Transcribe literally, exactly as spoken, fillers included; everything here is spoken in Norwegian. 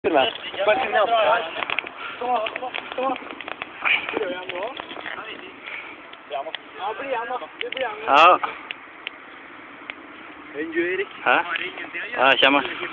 Kyllä. Pääsin nappaa. Toma, toma. Ja. Enjoy, Erik. Hæ? Ja, kommer.